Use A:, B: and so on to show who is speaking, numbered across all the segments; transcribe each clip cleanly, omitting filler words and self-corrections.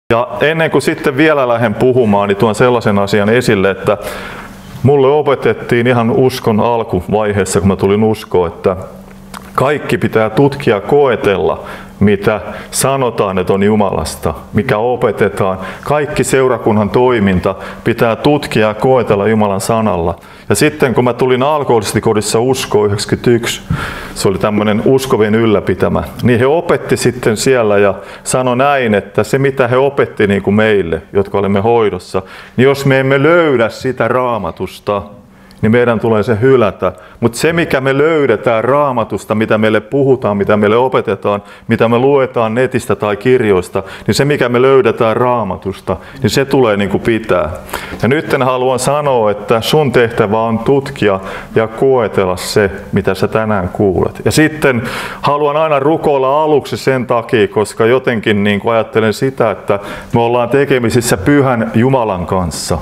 A: Ja ennen kuin sitten vielä lähden puhumaan, niin tuon sellaisen asian esille, että mulle opetettiin ihan uskon alkuvaiheessa, kun mä tulin uskoon, että kaikki pitää tutkia ja koetella, mitä sanotaan, että on Jumalasta, mikä opetetaan. Kaikki seurakunnan toiminta pitää tutkia ja koetella Jumalan sanalla. Ja sitten kun mä tulin alkoholistikodissa uskoon 91, se oli tämmöinen uskovien ylläpitämä, niin he opetti sitten siellä ja sanoi näin, että se mitä he opetti niin kuin meille, jotka olemme hoidossa, niin jos me emme löydä sitä Raamatusta, niin meidän tulee se hylätä. Mutta se, mikä me löydetään Raamatusta, mitä meille puhutaan, mitä meille opetetaan, mitä me luetaan netistä tai kirjoista, niin se, mikä me löydetään Raamatusta, niin se tulee niin kuin pitää. Ja nyt haluan sanoa, että sun tehtävä on tutkia ja koetella se, mitä sä tänään kuulet. Ja sitten haluan aina rukoilla aluksi sen takia, koska jotenkin niin kuin ajattelen sitä, että me ollaan tekemisissä Pyhän Jumalan kanssa.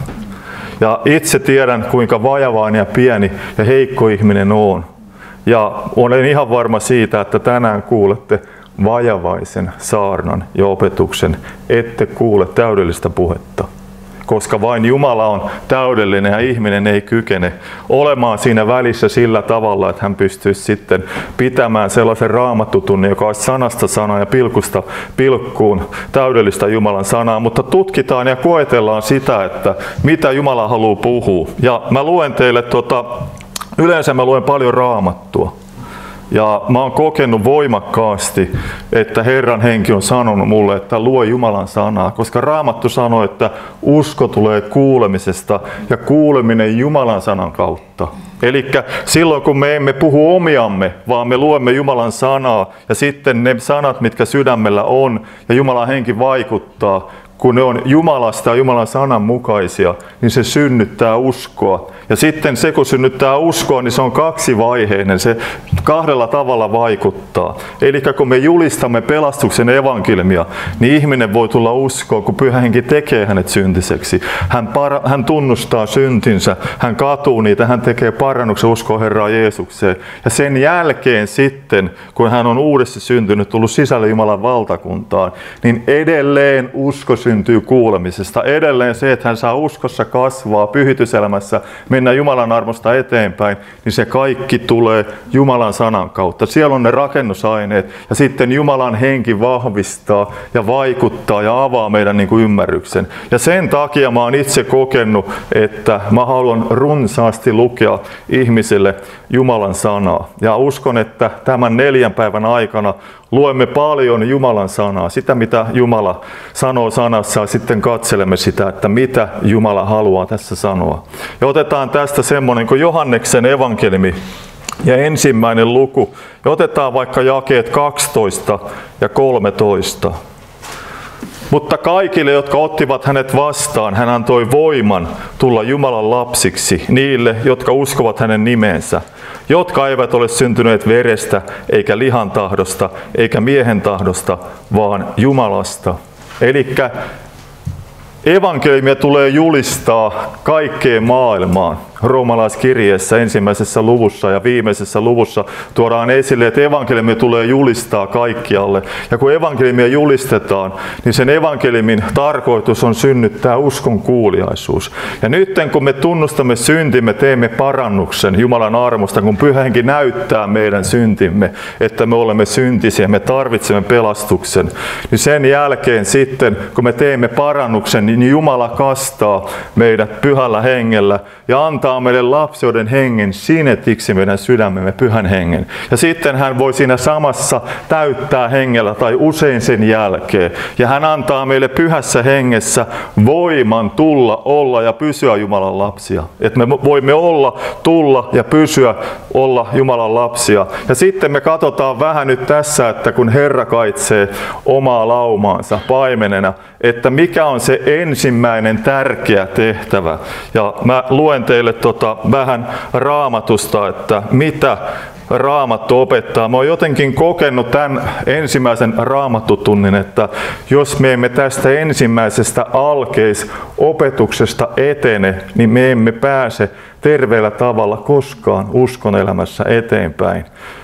A: Ja itse tiedän, kuinka vajavainen ja pieni ja heikko ihminen on. Ja olen ihan varma siitä, että tänään kuulette vajavaisen saarnan ja opetuksen, ette kuule täydellistä puhetta. Koska vain Jumala on täydellinen ja ihminen ei kykene olemaan siinä välissä sillä tavalla, että hän pystyisi sitten pitämään sellaisen raamattutunnin, joka olisi sanasta sanaan ja pilkusta pilkkuun täydellistä Jumalan sanaa. Mutta tutkitaan ja koetellaan sitä, että mitä Jumala haluaa puhua. Ja mä luen teille, yleensä mä luen paljon Raamattua. Ja mä oon kokenut voimakkaasti, että Herran henki on sanonut mulle, että lue Jumalan sanaa, koska Raamattu sanoo, että usko tulee kuulemisesta ja kuuleminen Jumalan sanan kautta. Eli silloin kun me emme puhu omiamme, vaan me luemme Jumalan sanaa ja sitten ne sanat, mitkä sydämellä on ja Jumalan henki vaikuttaa, kun ne on Jumalasta ja Jumalan sanan mukaisia, niin se synnyttää uskoa. Ja sitten se, kun synnyttää uskoa, niin se on kaksivaiheinen. Se kahdella tavalla vaikuttaa. Eli kun me julistamme pelastuksen evankeliumia, niin ihminen voi tulla uskoon, kun Pyhä Henki tekee hänet syntiseksi. Hän tunnustaa syntinsä, hän katuu niitä, hän tekee parannuksen uskoon Herraan Jeesukseen. Ja sen jälkeen sitten, kun hän on uudesti syntynyt, tullut sisälle Jumalan valtakuntaan, niin edelleen usko syntyy kuulemisesta. Edelleen se, että hän saa uskossa kasvaa pyhityselämässä, mennä Jumalan armosta eteenpäin, niin se kaikki tulee Jumalan sanan kautta. Siellä on ne rakennusaineet ja sitten Jumalan henki vahvistaa ja vaikuttaa ja avaa meidän niin kuin ymmärryksen. Ja sen takia mä oon itse kokenut, että mä haluan runsaasti lukea ihmisille Jumalan sanaa. Ja uskon, että tämän 4 päivän aikana luemme paljon Jumalan sanaa, sitä mitä Jumala sanoo sanassa ja sitten katselemme sitä, että mitä Jumala haluaa tässä sanoa. Ja otetaan tästä semmoinen kuin Johanneksen evankeliumi ja 1. luku. Ja otetaan vaikka jakeet 12 ja 13. Mutta kaikille, jotka ottivat hänet vastaan, hän antoi voiman tulla Jumalan lapsiksi, niille, jotka uskovat hänen nimensä, jotka eivät ole syntyneet verestä, eikä lihan tahdosta, eikä miehen tahdosta, vaan Jumalasta. Elikkä evankeliumia tulee julistaa kaikkeen maailmaan. Roomalaiskirjeessä 1. luvussa ja viimeisessä luvussa tuodaan esille, että evankeliumia tulee julistaa kaikkialle. Ja kun evankeliumia julistetaan, niin sen evankeliumin tarkoitus on synnyttää uskon kuuliaisuus. Ja nyt kun me tunnustamme syntimme, teemme parannuksen Jumalan armosta, kun Pyhä Henki näyttää meidän syntimme, että me olemme syntisiä, me tarvitsemme pelastuksen. Niin sen jälkeen sitten, kun me teemme parannuksen, niin Jumala kastaa meidät Pyhällä Hengellä ja antaa meille lapseuden hengen sinetiksi meidän sydämemme Pyhän Hengen. Ja sitten hän voi siinä samassa täyttää hengellä tai usein sen jälkeen. Ja hän antaa meille Pyhässä Hengessä voiman tulla, olla ja pysyä Jumalan lapsia. Että me voimme olla, tulla ja pysyä, olla Jumalan lapsia. Ja sitten me katsotaan vähän nyt tässä, että kun Herra kaitsee omaa laumaansa paimenena, että mikä on se ensimmäinen tärkeä tehtävä. Ja mä luen teille vähän Raamatusta, että mitä Raamattu opettaa. Mä oon jotenkin kokenut tämän ensimmäisen raamattutunnin, että jos me emme tästä ensimmäisestä alkeisopetuksesta etene, niin me emme pääse terveellä tavalla koskaan uskon elämässä eteenpäin.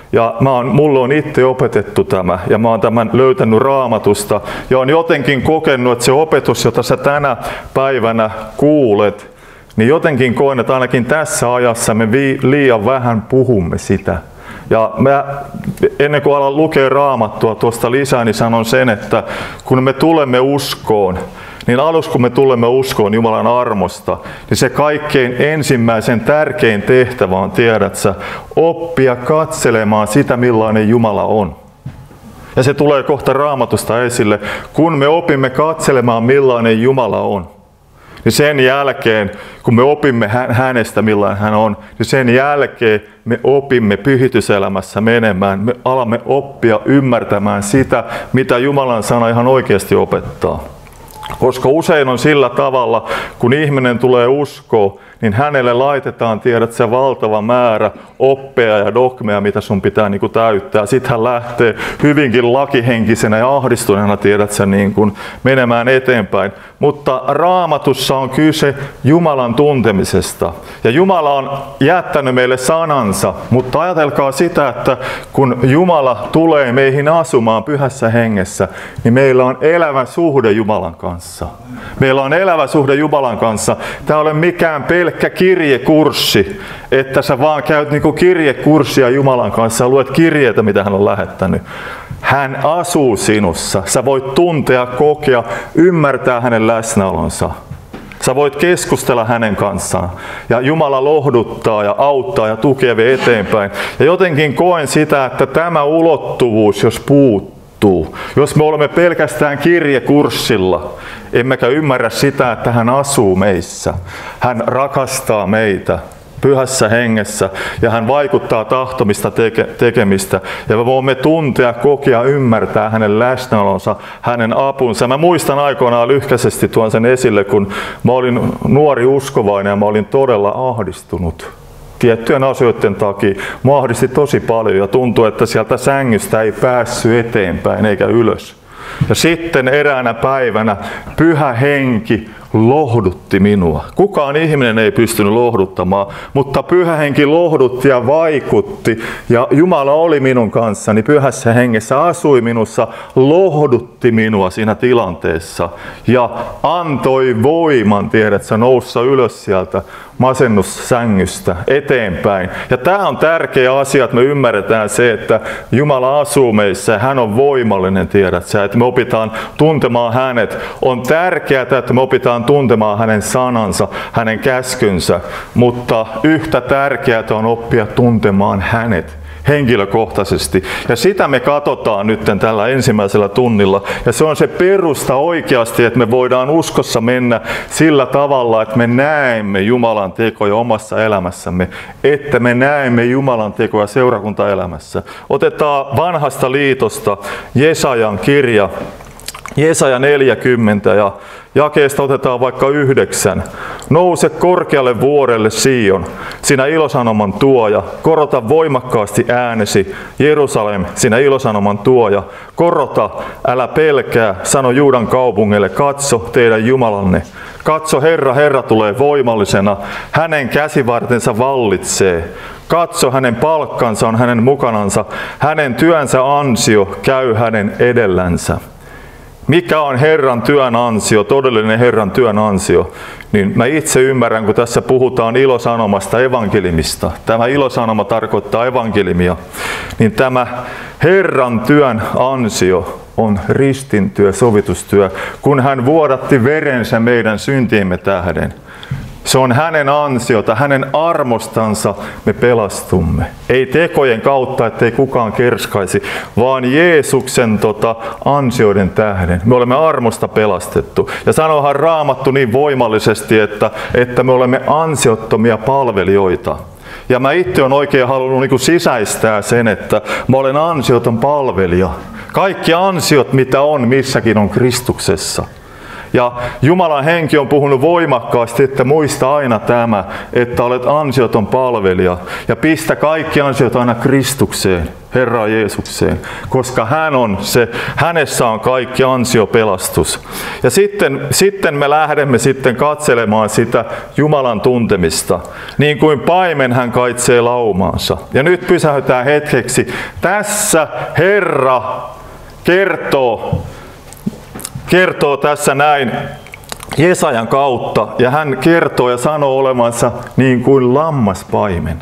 A: Ja mulle on itse opetettu tämä ja mä oon tämän löytänyt Raamatusta ja on jotenkin kokenut, että se opetus, jota sä tänä päivänä kuulet, niin jotenkin koen, että ainakin tässä ajassa me liian vähän puhumme sitä. Ja mä, ennen kuin alan lukea Raamattua tuosta lisää, niin sanon sen, että kun me tulemme uskoon, niin aluksi kun me tulemme uskoon Jumalan armosta, niin se kaikkein ensimmäisen tärkein tehtävä on, tiedät sä, oppia katselemaan sitä, millainen Jumala on. Ja se tulee kohta Raamatusta esille, kun me opimme katselemaan, millainen Jumala on. Niin sen jälkeen, kun me opimme hänestä, millainen hän on, niin sen jälkeen me opimme pyhityselämässä menemään. Me alamme oppia ymmärtämään sitä, mitä Jumalan sana ihan oikeasti opettaa. Koska usein on sillä tavalla, kun ihminen tulee uskoon, niin hänelle laitetaan, tiedät sä, valtava määrä oppeja ja dogmeja, mitä sun pitää niin kuin täyttää. Sitten hän lähtee hyvinkin lakihenkisenä ja ahdistuneena, tiedät sä, niin kuin menemään eteenpäin. Mutta Raamatussa on kyse Jumalan tuntemisesta. Ja Jumala on jättänyt meille sanansa, mutta ajatelkaa sitä, että kun Jumala tulee meihin asumaan pyhässä hengessä, niin meillä on elävä suhde Jumalan kanssa. Meillä on elävä suhde Jumalan kanssa. Tämä ei ole mikään pelkkä kirjekurssi, että sä vaan käyt niinku kirjekurssia Jumalan kanssa ja luet kirjeitä, mitä hän on lähettänyt. Hän asuu sinussa. Sä voit tuntea, kokea, ymmärtää hänen läsnäolonsa. Sä voit keskustella hänen kanssaan. Ja Jumala lohduttaa ja auttaa ja tukee vie eteenpäin. Ja jotenkin koen sitä, että tämä ulottuvuus, jos puuttuu, jos me olemme pelkästään kirjekurssilla, emmekä ymmärrä sitä, että hän asuu meissä. Hän rakastaa meitä pyhässä hengessä ja hän vaikuttaa tahtomista tekemistä. Ja me voimme tuntea, kokea, ymmärtää hänen läsnäolonsa, hänen apunsa. Mä muistan aikoinaan lyhkäisesti tuon sen esille, kun mä olin nuori uskovainen ja mä olin todella ahdistunut. Tiettyjen asioiden takia mä ahdisti tosi paljon ja tuntui, että sieltä sängystä ei päässyt eteenpäin eikä ylös. Ja sitten eräänä päivänä Pyhä Henki lohdutti minua. Kukaan ihminen ei pystynyt lohduttamaan, mutta Pyhä Henki lohdutti ja vaikutti. Ja Jumala oli minun kanssani Pyhässä Hengessä, asui minussa, lohdutti minua siinä tilanteessa. Ja antoi voiman, tiedätkö, noussa ylös sieltä masennussängystä eteenpäin. Ja tämä on tärkeä asia, että me ymmärretään se, että Jumala asuu meissä ja hän on voimallinen, tiedätkö, että me opitaan tuntemaan hänet. On tärkeää, että me opitaan tuntemaan hänen sanansa, hänen käskynsä, mutta yhtä tärkeää on oppia tuntemaan hänet henkilökohtaisesti. Ja sitä me katsotaan nyt tällä ensimmäisellä tunnilla. Ja se on se perusta oikeasti, että me voidaan uskossa mennä sillä tavalla, että me näemme Jumalan tekoja omassa elämässämme, että me näemme Jumalan tekoja seurakuntaelämässä. Otetaan vanhasta liitosta Jesajan kirja, Jesaja 40 ja jakeesta otetaan vaikka 9. Nouse korkealle vuorelle Sion, sinä ilosanoman tuoja, korota voimakkaasti äänesi, Jerusalem, sinä ilosanoman tuoja, korota, älä pelkää, sano Juudan kaupungille, katso teidän Jumalanne. Katso Herra, Herra tulee voimallisena, hänen käsivartensa vallitsee. Katso, hänen palkkansa on hänen mukanansa, hänen työnsä ansio käy hänen edellänsä. Mikä on Herran työn ansio, todellinen Herran työn ansio? Niin mä itse ymmärrän, kun tässä puhutaan ilosanomasta, evankelimista. Tämä ilosanoma tarkoittaa evankelimia. Niin tämä Herran työn ansio on ristintyö, sovitustyö, kun hän vuodatti verensä meidän syntiemme tähden. Se on hänen ansiota, hänen armostansa me pelastumme. Ei tekojen kautta, ettei kukaan kerskaisi, vaan Jeesuksen ansioiden tähden. Me olemme armosta pelastettu. Ja sanohan Raamattu niin voimallisesti, että me olemme ansiottomia palvelijoita. Ja mä itse olen oikein halunnut sisäistää sen, että mä olen ansioton palvelija. Kaikki ansiot, mitä on, missäkin on Kristuksessa. Ja Jumalan henki on puhunut voimakkaasti, että muista aina tämä, että olet ansioton palvelija. Ja pistä kaikki ansiot aina Kristukseen, Herraan Jeesukseen, koska hänessä on kaikki ansiopelastus. Ja sitten me lähdemme sitten katselemaan sitä Jumalan tuntemista, niin kuin paimen hän kaitsee laumaansa. Ja nyt pysähdytään hetkeksi. Tässä Herra kertoo tässä näin Jesajan kautta, ja hän kertoo ja sanoo olevansa niin kuin lammaspaimen.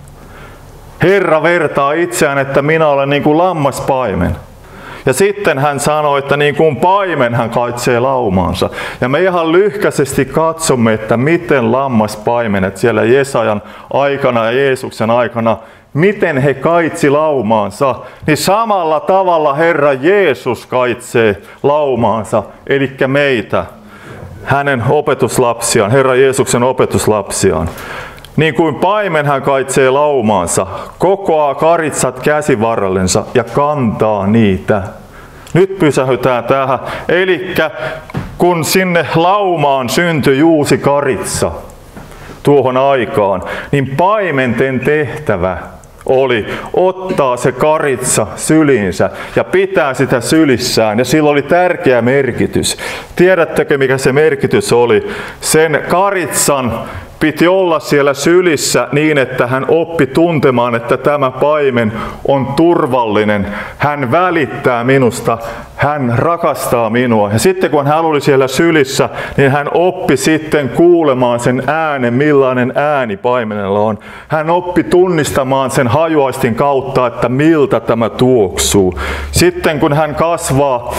A: Herra vertaa itseään, että minä olen niin kuin lammaspaimen. Ja sitten hän sanoo, että niin kuin paimen hän kaitsee laumaansa. Ja me ihan lyhkäisesti katsomme, että miten lammaspaimenet siellä Jesajan aikana ja Jeesuksen aikana, miten he kaitsi laumaansa, niin samalla tavalla Herra Jeesus kaitsee laumaansa, eli meitä, hänen opetuslapsiaan, Herra Jeesuksen opetuslapsiaan. Niin kuin paimen hän kaitsee laumaansa, kokoaa karitsat käsivarrellensa ja kantaa niitä. Nyt pysähytään tähän. Elikkä kun sinne laumaan syntyi uusi karitsa tuohon aikaan, niin paimenten tehtävä oli ottaa se karitsa syliinsä ja pitää sitä sylissään. Ja sillä oli tärkeä merkitys. Tiedättekö, mikä se merkitys oli? Sen karitsan piti olla siellä sylissä niin, että hän oppi tuntemaan, että tämä paimen on turvallinen. Hän välittää minusta, hän rakastaa minua. Ja sitten kun hän oli siellä sylissä, niin hän oppi sitten kuulemaan sen äänen, millainen ääni paimenella on. Hän oppi tunnistamaan sen hajuaistin kautta, että miltä tämä tuoksuu. Sitten kun hän kasvaa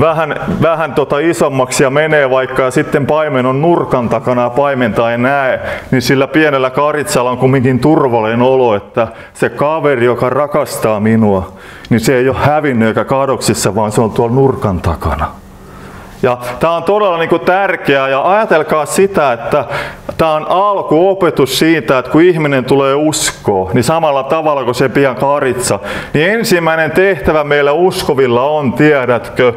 A: vähän isommaksi ja menee vaikka ja sitten paimen on nurkan takana ja paimenta ei näe, niin sillä pienellä karitsalla on kumminkin turvallinen olo, että se kaveri, joka rakastaa minua, niin se ei ole hävinnyt eikä kadoksissa, vaan se on tuolla nurkan takana. Ja tämä on todella tärkeää, ja ajatelkaa sitä, että tämä on alkuopetus siitä, että kun ihminen tulee uskoon, niin samalla tavalla kuin se pian karitsa, niin ensimmäinen tehtävä meillä uskovilla on, tiedätkö,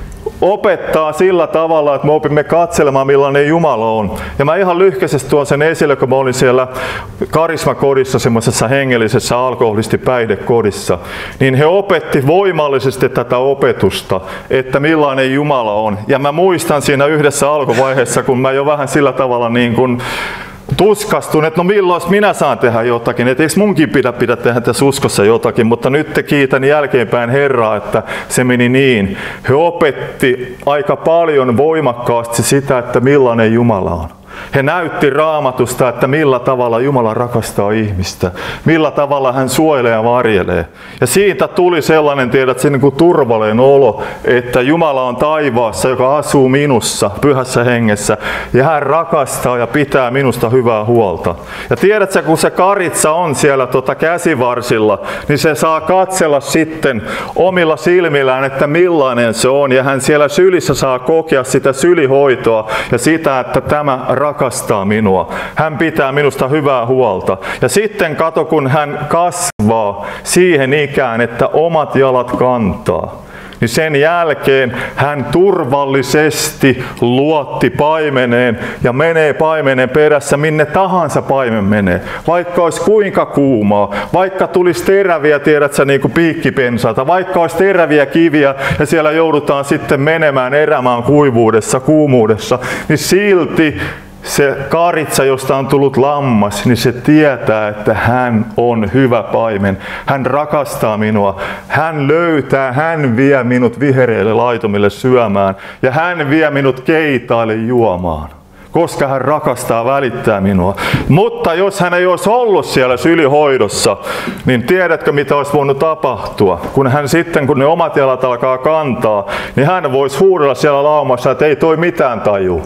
A: opettaa sillä tavalla, että me opimme katselemaan, millainen Jumala on. Ja mä ihan lyhkäisesti tuon sen esille, kun mä olin siellä karismakodissa, semmoisessa hengellisessä alkoholistipäihdekodissa, niin he opetti voimallisesti tätä opetusta, että millainen Jumala on. Ja mä muistan siinä yhdessä alkuvaiheessa, kun mä jo vähän sillä tavalla niin kuin tuskastun, että no milloin minä saan tehdä jotakin, että eikö munkin pidä tehdä tässä uskossa jotakin, mutta nyt kiitän jälkeenpäin Herraa, että se meni niin. He opetti aika paljon voimakkaasti sitä, että millainen Jumala on. He näytti Raamatusta, että millä tavalla Jumala rakastaa ihmistä, millä tavalla hän suojelee ja varjelee. Ja siitä tuli sellainen, tiedät, se niin kuin turvallinen olo, että Jumala on taivaassa, joka asuu minussa, pyhässä hengessä, ja hän rakastaa ja pitää minusta hyvää huolta. Ja tiedätkö, kun se karitsa on siellä käsivarsilla, niin se saa katsella sitten omilla silmillään, että millainen se on, ja hän siellä sylissä saa kokea sitä sylihoitoa ja sitä, että tämä rakastaa minua. Hän pitää minusta hyvää huolta. Ja sitten kato, kun hän kasvaa siihen ikään, että omat jalat kantaa, niin sen jälkeen hän turvallisesti luotti paimeneen ja menee paimenen perässä minne tahansa paimen menee. Vaikka olisi kuinka kuumaa, vaikka tulisi teräviä, tiedätkö, niin kuin piikkipensaita, vaikka olisi teräviä kiviä ja siellä joudutaan sitten menemään erämään kuumuudessa, niin silti se karitsa, josta on tullut lammas, niin se tietää, että hän on hyvä paimen. Hän rakastaa minua. Hän löytää, hän vie minut vihereille laitumille syömään. Ja hän vie minut keitaille juomaan. Koska hän rakastaa, välittää minua. Mutta jos hän ei olisi ollut siellä sylihoidossa, niin tiedätkö, mitä olisi voinut tapahtua? Kun ne omat jalat alkaa kantaa, niin hän voisi huudella siellä laumassa, että ei toi mitään taju.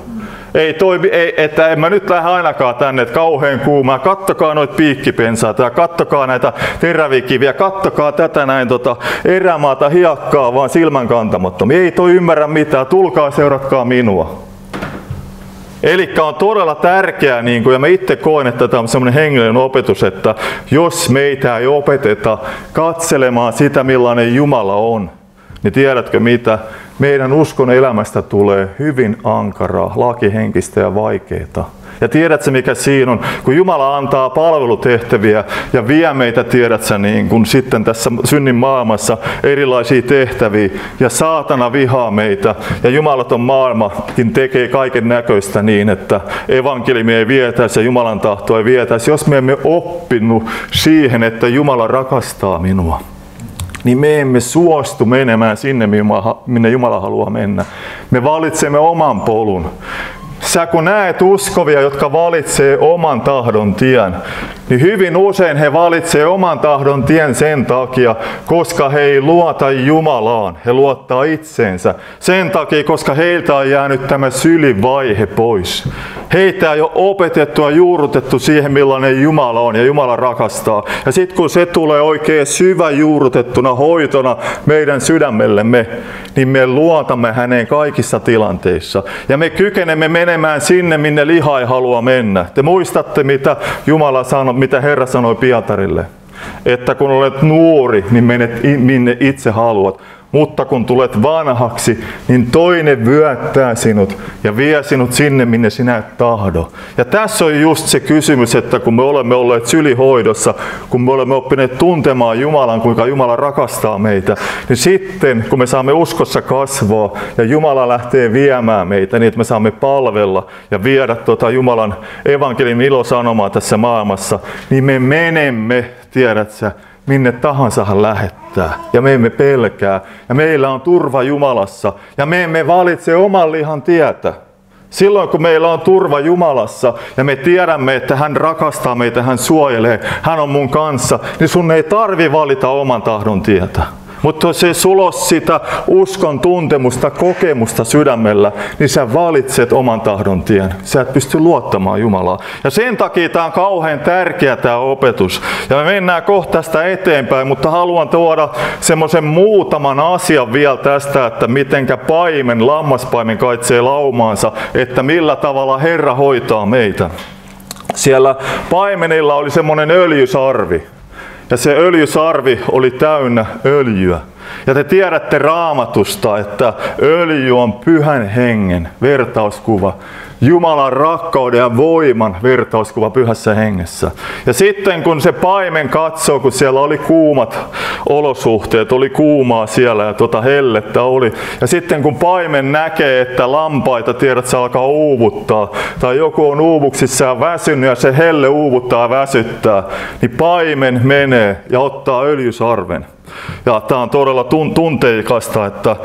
A: Että en mä nyt lähde ainakaan tänne, että kauhean kuumaa. Kattokaa noita piikkipensaita ja kattokaa näitä terävikiviä, kattokaa tätä näin erämaata hiekkaa vaan silmän kantamattomia. Ei toi ymmärrä mitään, tulkaa seuratkaa minua. Eli on todella tärkeää, ja mä itse koen, että tämä on semmoinen hengellinen opetus, että jos meitä ei opeteta katselemaan sitä, millainen Jumala on, niin tiedätkö mitä? Meidän uskon elämästä tulee hyvin ankaraa, lakihenkistä ja vaikeaa. Ja tiedätkö mikä siinä on? Kun Jumala antaa palvelutehtäviä ja vie meitä, tiedätkö, niin kun sitten tässä synnin maailmassa erilaisia tehtäviä ja saatana vihaa meitä ja jumalaton maailmakin tekee kaiken näköistä niin, että evankeliumi ei vietäisi ja Jumalan tahto ei vietäisi. Jos me emme oppinut siihen, että Jumala rakastaa minua, niin me emme suostu menemään sinne, minne Jumala haluaa mennä. Me valitsemme oman polun. Sä kun näet uskovia, jotka valitsee oman tahdon tien, niin hyvin usein he valitsee oman tahdon tien sen takia, koska he ei luota Jumalaan, he luottaa itseensä. Sen takia, koska heiltä on jäänyt tämä sylivaihe pois. Heitä on jo opetettu ja juurrutettu siihen, millainen Jumala on ja Jumala rakastaa. Ja sitten kun se tulee oikein syvä juurrutettuna hoitona meidän sydämellemme, niin me luotamme häneen kaikissa tilanteissa. Ja me kykenemme menemään sinne, minne liha ei halua mennä. Te muistatte, mitä Jumala sanoi, mitä Herra sanoi Pietarille. Että kun olet nuori, niin menet minne itse haluat. Mutta kun tulet vanhaksi, niin toinen vyöttää sinut ja vie sinut sinne, minne sinä et tahdo. Ja tässä on just se kysymys, että kun me olemme olleet sylihoidossa, kun me olemme oppineet tuntemaan Jumalan, kuinka Jumala rakastaa meitä, niin sitten kun me saamme uskossa kasvaa ja Jumala lähtee viemään meitä niin, että me saamme palvella ja viedä Jumalan evankeliumin ilosanomaa tässä maailmassa, niin me menemme, tiedätkö, minne tahansa hän lähettää. Ja me emme pelkää. Ja meillä on turva Jumalassa. Ja me emme valitse oman lihan tietä. Silloin kun meillä on turva Jumalassa ja me tiedämme, että hän rakastaa meitä, hän suojelee, hän on mun kanssa, niin sun ei tarvi valita oman tahdon tietä. Mutta jos ei sulla ole sitä uskon tuntemusta, kokemusta sydämellä, niin sä valitset oman tahdon tien. Sä et pysty luottamaan Jumalaa. Ja sen takia tämä on kauhean tärkeä tämä opetus. Ja me mennään kohta tästä eteenpäin, mutta haluan tuoda semmoisen muutaman asian vielä tästä, että mitenkä lammaspaimen kaitsee laumaansa, että millä tavalla Herra hoitaa meitä. Siellä paimenilla oli semmoinen öljysarvi. Ja se öljysarvi oli täynnä öljyä. Ja te tiedätte Raamatusta, että öljy on pyhän hengen vertauskuva. Jumalan rakkauden ja voiman vertauskuva pyhässä hengessä. Ja sitten kun se paimen katsoo, kun siellä oli kuumat olosuhteet, oli kuumaa siellä ja hellettä oli. Ja sitten kun paimen näkee, että lampaita, tiedät, se alkaa uuvuttaa, tai joku on uuvuksissa ja väsynyt ja se helle uuvuttaa ja väsyttää, niin paimen menee ja ottaa öljysarven. Ja tämä on todella tunteikasta, että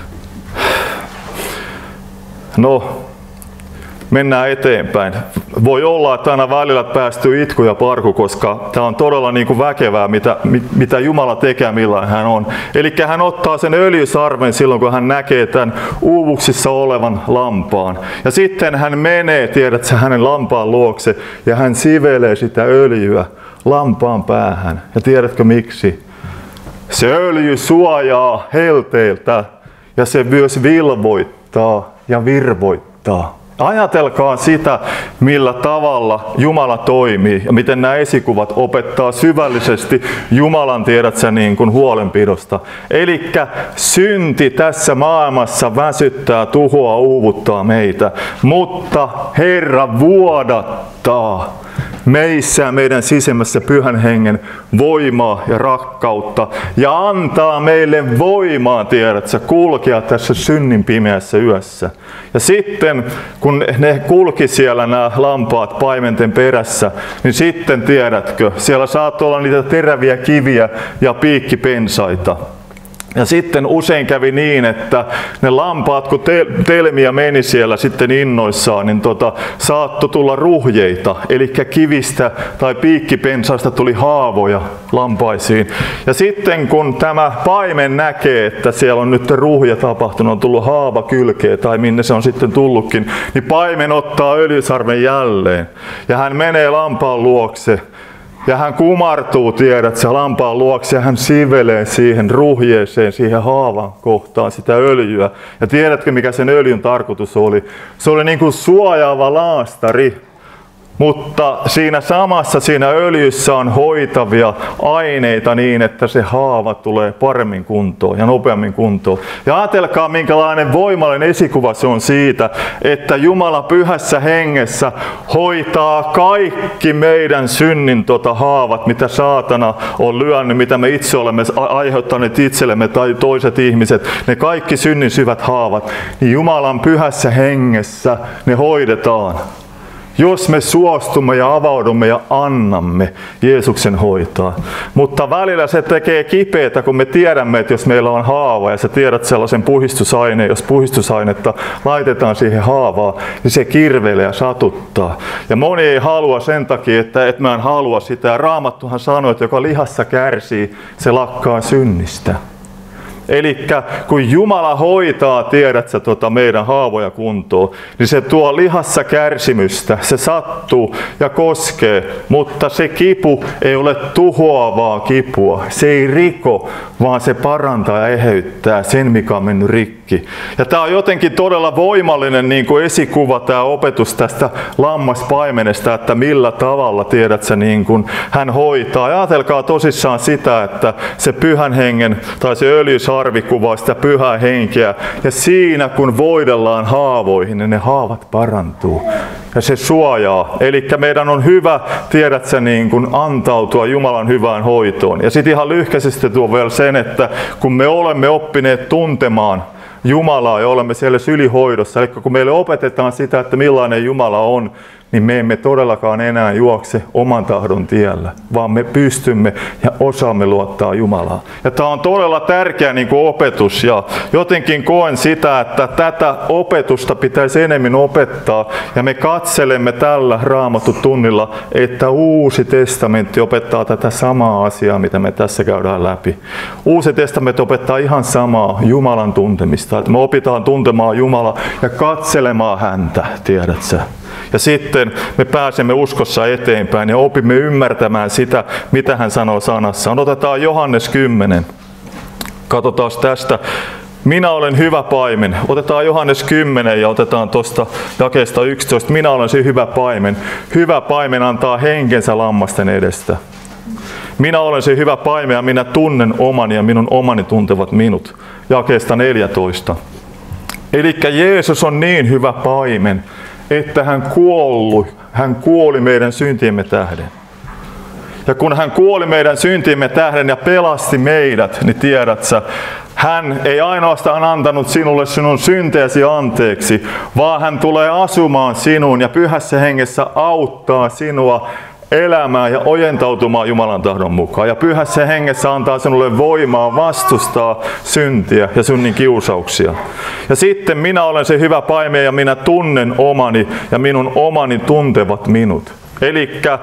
A: mennään eteenpäin. Voi olla, että aina välillä päästyy itku ja parku, koska tämä on todella niin kuin väkevää, mitä Jumala tekee, millainen hän on. Eli hän ottaa sen öljysarven silloin, kun hän näkee tämän uuvuksissa olevan lampaan. Ja sitten hän menee, tiedätkö, hänen lampaan luokse ja hän sivelee sitä öljyä lampaan päähän. Ja tiedätkö miksi? Se öljy suojaa helteiltä ja se myös vilvoittaa ja virvoittaa. Ajatelkaa sitä, millä tavalla Jumala toimii ja miten nämä esikuvat opettaa syvällisesti Jumalan, tiedätkö, niin kuin huolenpidosta. Elikkä synti tässä maailmassa väsyttää, tuhoaa, uuvuttaa meitä, mutta Herra vuodattaa meissä meidän sisimmässä pyhän hengen voimaa ja rakkautta ja antaa meille voimaa, tiedätkö, kulkea tässä synnin pimeässä yössä. Ja sitten kun ne kulki siellä nämä lampaat paimenten perässä, niin sitten tiedätkö, siellä saattoi olla niitä teräviä kiviä ja piikkipensaita. Ja sitten usein kävi niin, että ne lampaat, kun telmiä meni siellä sitten innoissaan, niin saattoi tulla ruhjeita. Eli kivistä tai piikkipensaista tuli haavoja lampaisiin. Ja sitten kun tämä paimen näkee, että siellä on nyt ruhja tapahtunut, on tullut haava kylkeen tai minne se on sitten tullutkin, niin paimen ottaa öljysarven jälleen. Ja hän menee lampaan luokse. Ja hän kumartuu, tiedät, se lampaan luokse ja hän sivelee siihen ruhjeeseen, siihen haavan kohtaan sitä öljyä. Ja tiedätkö, mikä sen öljyn tarkoitus oli? Se oli niin kuin suojaava laastari Mutta siinä öljyssä on hoitavia aineita niin, että se haava tulee paremmin kuntoon ja nopeammin kuntoon. Ja ajatelkaa, minkälainen voimallinen esikuva se on siitä, että Jumala pyhässä hengessä hoitaa kaikki meidän synnin haavat, mitä saatana on lyönyt, mitä me itse olemme aiheuttaneet itsellemme tai toiset ihmiset. Ne kaikki synnin syvät haavat, niin Jumalan pyhässä hengessä ne hoidetaan. Jos me suostumme ja avaudumme ja annamme Jeesuksen hoitaa. Mutta välillä se tekee kipeätä, kun me tiedämme, että jos meillä on haava ja sä tiedät sellaisen puhistusaineen, jos puhistusainetta laitetaan siihen haavaan, niin se kirvelee ja satuttaa. Ja moni ei halua sen takia, että mä en halua sitä. Ja Raamattuhan sanoo, että joka lihassa kärsii, se lakkaa synnistä. Elikkä kun Jumala hoitaa, tiedät sä, meidän haavoja kuntoon, niin se tuo lihassa kärsimystä, se sattuu ja koskee, mutta se kipu ei ole tuhoavaa kipua. Se ei riko, vaan se parantaa ja eheyttää sen, mikä on mennyt rikki. Ja tämä on jotenkin todella voimallinen niin kuin esikuva, tämä opetus tästä lammaspaimenesta, että millä tavalla, tiedät sä, niin kuin hän hoitaa. Ja ajatelkaa tosissaan sitä, että se pyhän hengen tai se öljysarvi kuvaa sitä pyhää henkeä. Ja siinä kun voidellaan haavoihin, niin ne haavat parantuu. Ja se suojaa. Eli meidän on hyvä, tiedät sä, niin kuin antautua Jumalan hyvään hoitoon. Ja sitten ihan lyhkäisesti tuo vielä sen, että kun me olemme oppineet tuntemaan Jumalaa ja olemme siellä ylihoidossa, eli kun meille opetetaan sitä, että millainen Jumala on, niin me emme todellakaan enää juokse oman tahdon tiellä, vaan me pystymme ja osaamme luottaa Jumalaa. Ja tämä on todella tärkeä niin kuin opetus, ja jotenkin koen sitä, että tätä opetusta pitäisi enemmän opettaa, ja me katselemme tällä Raamatun tunnilla, että Uusi testamentti opettaa tätä samaa asiaa, mitä me tässä käydään läpi. Uusi testamentti opettaa ihan samaa Jumalan tuntemista, että me opitaan tuntemaan Jumalaa ja katselemaan häntä, tiedät sä. Ja sitten me pääsemme uskossa eteenpäin ja opimme ymmärtämään sitä, mitä hän sanoo sanassaan. Otetaan Johannes 10. Katsotaan tästä. Minä olen hyvä paimen. Otetaan Johannes 10 ja otetaan tuosta jakeesta 11. Minä olen se hyvä paimen. Hyvä paimen antaa henkensä lammasten edestä. Minä olen se hyvä paimen ja minä tunnen omani ja minun omani tuntevat minut. Jakeesta 14. Elikkä Jeesus on niin hyvä paimen, että hän kuoli meidän syntiemme tähden. Ja kun hän kuoli meidän syntiemme tähden ja pelasti meidät, niin tiedät sä, hän ei ainoastaan antanut sinulle sinun synteesi anteeksi, vaan hän tulee asumaan sinuun ja pyhässä hengessä auttaa sinua elämään ja ojentautumaan Jumalan tahdon mukaan. Ja pyhässä hengessä antaa sinulle voimaa vastustaa syntiä ja synnin kiusauksia. Ja sitten minä olen se hyvä paimen ja minä tunnen omani ja minun omani tuntevat minut. Elikkä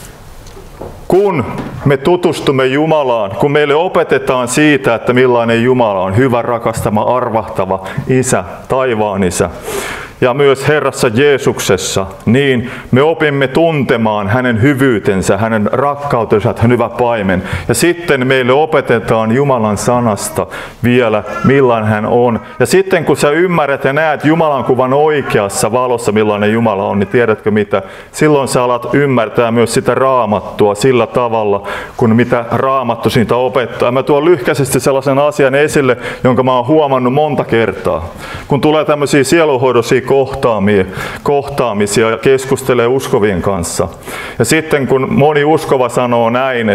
A: kun me tutustumme Jumalaan, kun meille opetetaan siitä, että millainen Jumala on hyvä, rakastama, arvahtava Isä, taivaan Isä, ja myös Herrassa Jeesuksessa, niin me opimme tuntemaan hänen hyvyytensä, hänen rakkautensa, hän hyvä paimen. Ja sitten meille opetetaan Jumalan sanasta vielä, millainen hän on. Ja sitten kun sä ymmärrät ja näet Jumalan kuvan oikeassa valossa, millainen Jumala on, niin tiedätkö mitä? Silloin sä alat ymmärtää myös sitä Raamattua sillä tavalla, kun mitä Raamattu siitä opettaa. Mä tuon lyhkäisesti sellaisen asian esille, jonka mä oon huomannut monta kertaa. Kun tulee tämmöisiä sielunhoidollisia kohtaamisia ja keskustelee uskovien kanssa. Ja sitten kun moni uskova sanoo näin,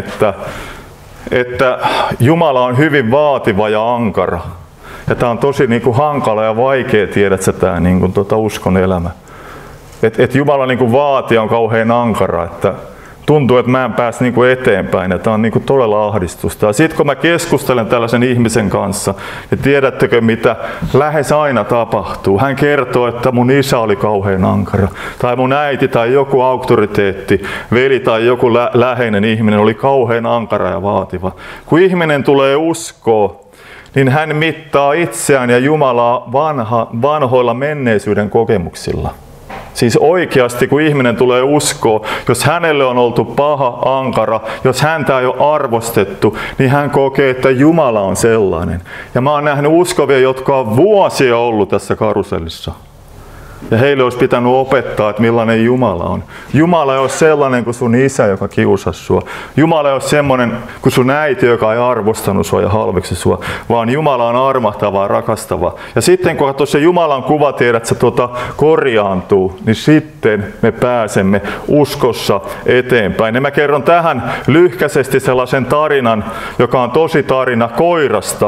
A: että Jumala on hyvin vaativa ja ankara. Ja tämä on tosi niin kuin hankala ja vaikea, tiedätkö tämä niin kuin uskon elämä. Että Jumala niin kuin vaatii on kauhean ankara, että tuntuu, että mä en pääse niin kuin eteenpäin ja tämä on niin kuin todella ahdistusta. Ja sitten kun mä keskustelen tällaisen ihmisen kanssa, niin tiedättekö mitä lähes aina tapahtuu? Hän kertoo, että mun isä oli kauhean ankara. Tai mun äiti tai joku auktoriteetti, veli tai joku läheinen ihminen oli kauhean ankara ja vaativa. Kun ihminen tulee uskoon, niin hän mittaa itseään ja Jumalaa vanhoilla menneisyyden kokemuksilla. Siis oikeasti, kun ihminen tulee uskoon, jos hänelle on oltu paha, ankara, jos häntä ei ole arvostettu, niin hän kokee, että Jumala on sellainen. Ja mä oon nähnyt uskovia, jotka on vuosia ollut tässä karusellissa. Ja heille olisi pitänyt opettaa, että millainen Jumala on. Jumala ei ole sellainen kuin sun isä, joka kiusasi sua. Jumala ei ole semmoinen kuin sun äiti, joka ei arvostanut sua ja halveksi sua. Vaan Jumala on armahtava ja rakastava. Ja sitten kun tuossa Jumalan kuva tiedät, että se korjaantuu, niin sitten me pääsemme uskossa eteenpäin. Ja mä kerron tähän lyhkäisesti sellaisen tarinan, joka on tosi tarina koirasta.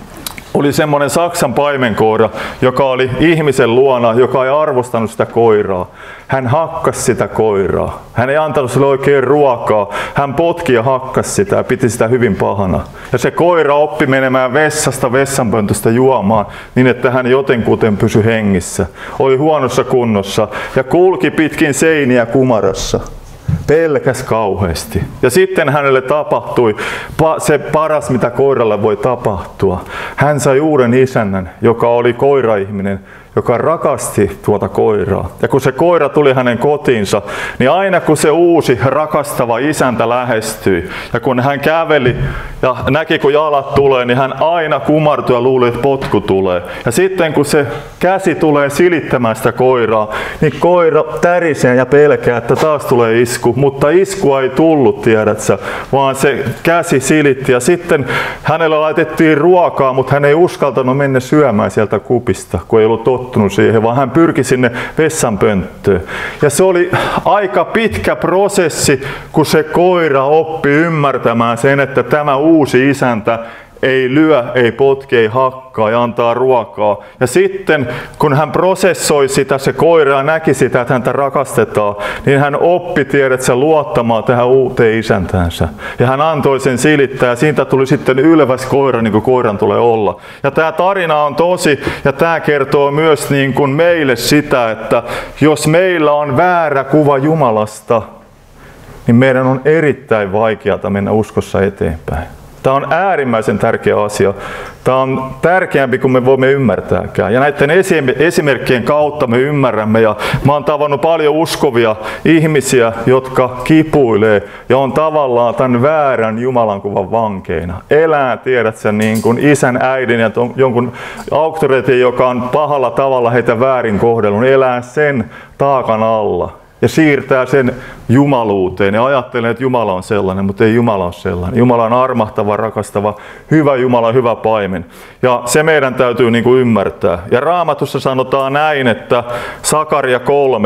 A: Oli semmoinen Saksan paimenkoira, joka oli ihmisen luona, joka ei arvostanut sitä koiraa. Hän hakkasi sitä koiraa. Hän ei antanut sille oikein ruokaa. Hän potki ja hakkasi sitä ja piti sitä hyvin pahana. Ja se koira oppi menemään vessasta vessanpöntöstä juomaan niin, että hän jotenkuten pysyi hengissä. Oli huonossa kunnossa ja kulki pitkin seiniä kumarassa. Pelkäs kauheasti. Ja sitten hänelle tapahtui se paras, mitä koiralle voi tapahtua. Hän sai uuden isännän, joka oli koiraihminen, joka rakasti tuota koiraa. Ja kun se koira tuli hänen kotiinsa, niin aina kun se uusi rakastava isäntä lähestyi, ja kun hän käveli ja näki kun jalat tulee, niin hän aina kumartui ja luuli, että potku tulee. Ja sitten kun se käsi tulee silittämään sitä koiraa, niin koira tärisee ja pelkää, että taas tulee isku. Mutta iskua ei tullut, tiedät sä, vaan se käsi silitti. Ja sitten hänelle laitettiin ruokaa, mutta hän ei uskaltanut mennä syömään sieltä kupista, kun ei ollut tottunut siihen, vaan hän pyrki sinne vessanpönttöön. Ja se oli aika pitkä prosessi, kun se koira oppi ymmärtämään sen, että tämä uusi isäntä ei lyö, ei potki, ei hakkaa ja antaa ruokaa. Ja sitten kun hän prosessoi sitä, se koira ja näki sitä, että häntä rakastetaan, niin hän oppi, tiedätkö, luottamaan tähän uuteen isäntäänsä. Ja hän antoi sen silittää ja siitä tuli sitten ylväs koira, niin kuin koiran tulee olla. Ja tämä tarina on tosi ja tämä kertoo myös niin kuin meille sitä, että jos meillä on väärä kuva Jumalasta, niin meidän on erittäin vaikeaa mennä uskossa eteenpäin. Tämä on äärimmäisen tärkeä asia. Tämä on tärkeämpi kuin me voimme ymmärtääkään. Ja näiden esimerkkien kautta me ymmärrämme. Ja mä oon tavannut paljon uskovia ihmisiä, jotka kipuilee ja on tavallaan tämän väärän Jumalan kuvan vankeina. Elää, tiedät sen, niin kuin isän, äidin ja jonkun auktoriteetin, joka on pahalla tavalla heitä väärin kohdellut. Elää sen taakan alla. Ja siirtää sen jumaluuteen ja ajattelee, että Jumala on sellainen, mutta ei Jumala ole sellainen. Jumala on armahtava, rakastava, hyvä Jumala, hyvä paimen. Ja se meidän täytyy niin kuin ymmärtää. Ja Raamatussa sanotaan näin, että Sakaria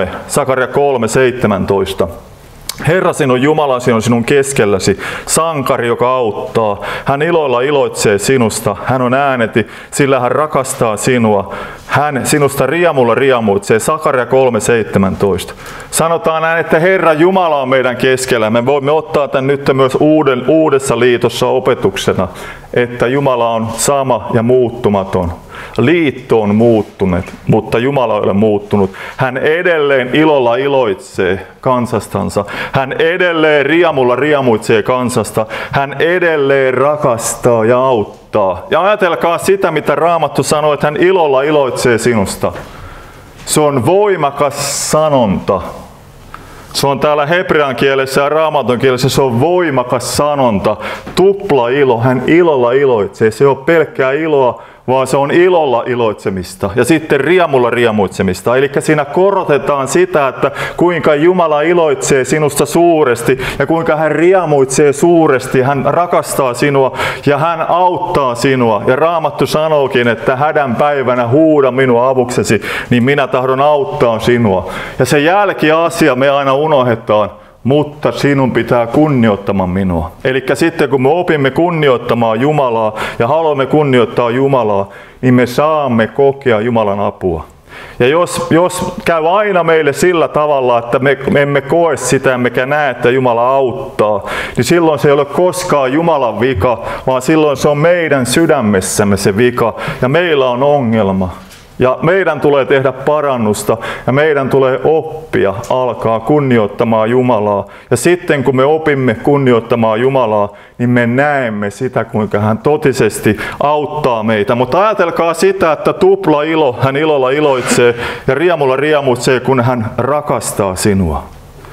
A: 3:17. Herra sinun Jumalasi on sinun keskelläsi, sankari, joka auttaa. Hän iloilla iloitsee sinusta, hän on ääneti, sillä hän rakastaa sinua. Hän sinusta riemulla riemuitsee, Sakaria 3:17. Sanotaan näin, että Herra Jumala on meidän keskellä. Me voimme ottaa tämän nyt myös uudessa liitossa opetuksena, että Jumala on sama ja muuttumaton. Liitto on muuttunut, mutta Jumala ei ole muuttunut. Hän edelleen ilolla iloitsee kansastansa. Hän edelleen riemulla riemuitsee kansasta. Hän edelleen rakastaa ja auttaa. Ja ajatelkaa sitä, mitä Raamattu sanoo, että hän ilolla iloitsee sinusta. Se on voimakas sanonta. Se on täällä hebrean kielessä ja raamatun kielessä, se on voimakas sanonta. Tupla ilo, hän ilolla iloitsee. Se ei ole pelkkää iloa, vaan se on ilolla iloitsemista ja sitten riemulla riemuitsemista. Eli siinä korotetaan sitä, että kuinka Jumala iloitsee sinusta suuresti ja kuinka hän riemuitsee suuresti. Hän rakastaa sinua ja hän auttaa sinua. Ja Raamattu sanookin, että hädän päivänä huuda minua avuksesi, niin minä tahdon auttaa sinua. Ja se jälkiasia me aina unohdetaan. Mutta sinun pitää kunnioittamaan minua. Eli sitten kun me opimme kunnioittamaan Jumalaa ja haluamme kunnioittaa Jumalaa, niin me saamme kokea Jumalan apua. Ja jos käy aina meille sillä tavalla, että me emme koe sitä, emmekä näe, että Jumala auttaa, niin silloin se ei ole koskaan Jumalan vika, vaan silloin se on meidän sydämessämme se vika ja meillä on ongelma. Ja meidän tulee tehdä parannusta ja meidän tulee oppia alkaa kunnioittamaan Jumalaa. Ja sitten kun me opimme kunnioittamaan Jumalaa, niin me näemme sitä, kuinka hän totisesti auttaa meitä. Mutta ajatelkaa sitä, että tupla ilo, hän ilolla iloitsee ja riemulla riemuitsee, kun hän rakastaa sinua.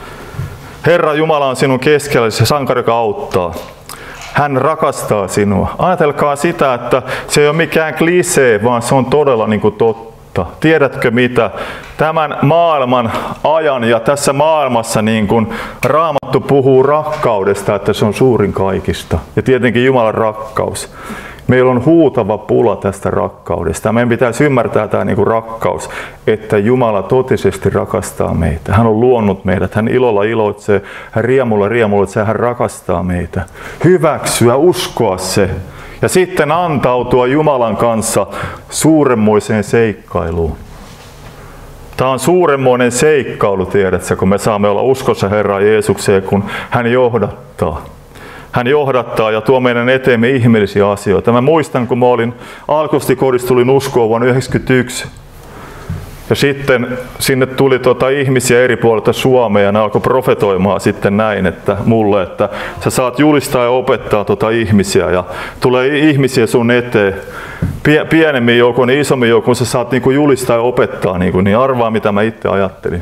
A: Herra Jumala on sinun keskelläsi, sankari, joka auttaa. Hän rakastaa sinua. Ajatelkaa sitä, että se ei ole mikään klisee, vaan se on todella niin kuin totta. rakkautta. Tiedätkö mitä? Tämän maailman ajan ja tässä maailmassa niin kun Raamattu puhuu rakkaudesta, että se on suurin kaikista. Ja tietenkin Jumalan rakkaus. Meillä on huutava pula tästä rakkaudesta. Meidän pitäisi ymmärtää tämä niin kuin rakkaus, että Jumala totisesti rakastaa meitä. Hän on luonut meidät, hän ilolla iloitsee, hän riemulla iloitsee, hän rakastaa meitä. Hyväksyä, uskoa se ja sitten antautua Jumalan kanssa suuremmoiseen seikkailuun. Tämä on suuremmoinen seikkailu, tiedätkö, kun me saamme olla uskossa Herran Jeesukseen, kun hän johdattaa. Hän johdattaa ja tuo meidän eteemme ihmeellisiä asioita. Mä muistan, kun mä olin Alkustikodissa, tulin uskoon vuonna 1991. Ja sitten sinne tuli ihmisiä eri puolilta Suomea ja ne alkoi profetoimaan sitten näin, että mulle, että sä saat julistaa ja opettaa ihmisiä ja tulee ihmisiä sun eteen. Pienemmin joukon ja isommin joukon sä saat niinku julistaa ja opettaa, niin arvaa mitä mä itse ajattelin.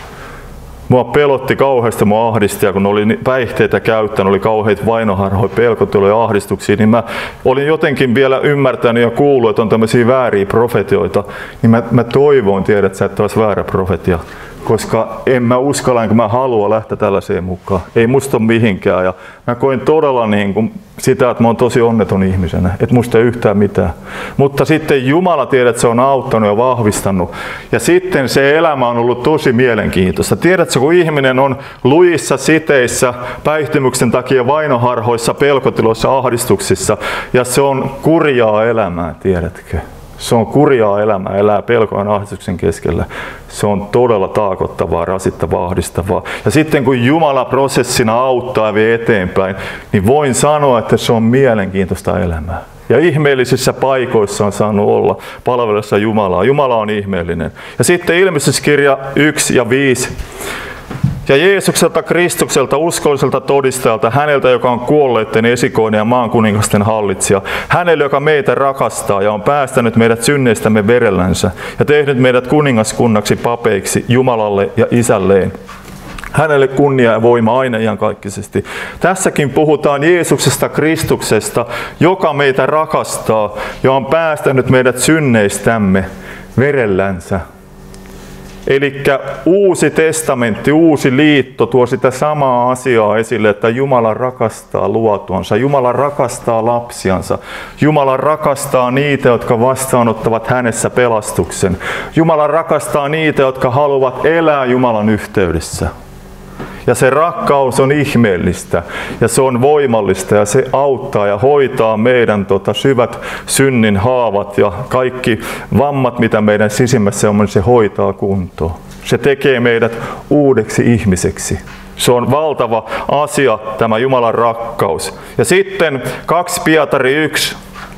A: Mua pelotti kauheasti, mua ahdisti ja kun oli päihteitä käyttänyt, oli kauheita vainoharhoja, pelkotiloja ja ahdistuksia, niin mä olin jotenkin vielä ymmärtänyt ja kuullut, että on tämmöisiä vääriä profetioita, niin mä toivon, tiedät sä, että olisi väärä profetia, koska en mä uskalla, kun mä haluan lähteä tällaiseen mukaan. Ei musta ole mihinkään ja mä koin todella niin kuin sitä, että mä oon tosi onneton ihmisenä, että musta ei yhtään mitään. Mutta sitten Jumala tiedät, että se on auttanut ja vahvistanut. Ja sitten se elämä on ollut tosi mielenkiintoista. Tiedätkö, kun ihminen on lujissa siteissä, päihtymyksen takia vainoharhoissa, pelkotiloissa, ahdistuksissa, ja se on kurjaa elämää, tiedätkö? Se on kurjaa elämää, elää pelkoon ahdistuksen keskellä. Se on todella taakottavaa, rasittavaa, ahdistavaa. Ja sitten kun Jumala prosessina auttaa ja vie eteenpäin, niin voin sanoa, että se on mielenkiintoista elämää. Ja ihmeellisissä paikoissa on saanut olla palvelessa Jumalaa. Jumala on ihmeellinen. Ja sitten Ilmestyskirja 1 ja 5. Ja Jeesukselta, Kristukselta, uskolliselta todistajalta, häneltä, joka on kuolleiden esikoinen ja maankuningasten hallitsija, hänelle, joka meitä rakastaa ja on päästänyt meidät synneistämme verellänsä ja tehnyt meidät kuningaskunnaksi papeiksi Jumalalle ja Isälleen. Hänelle kunnia ja voima aina iankaikkisesti. Tässäkin puhutaan Jeesuksesta, Kristuksesta, joka meitä rakastaa ja on päästänyt meidät synneistämme verellänsä. Eli uusi testamentti, uusi liitto tuo sitä samaa asiaa esille, että Jumala rakastaa luotuansa, Jumala rakastaa lapsiansa, Jumala rakastaa niitä, jotka vastaanottavat hänessä pelastuksen. Jumala rakastaa niitä, jotka haluavat elää Jumalan yhteydessä. Ja se rakkaus on ihmeellistä ja se on voimallista ja se auttaa ja hoitaa meidän syvät synnin haavat ja kaikki vammat, mitä meidän sisimmässä on, niin se hoitaa kuntoon. Se tekee meidät uudeksi ihmiseksi. Se on valtava asia, tämä Jumalan rakkaus. Ja sitten 2 Pietari 1.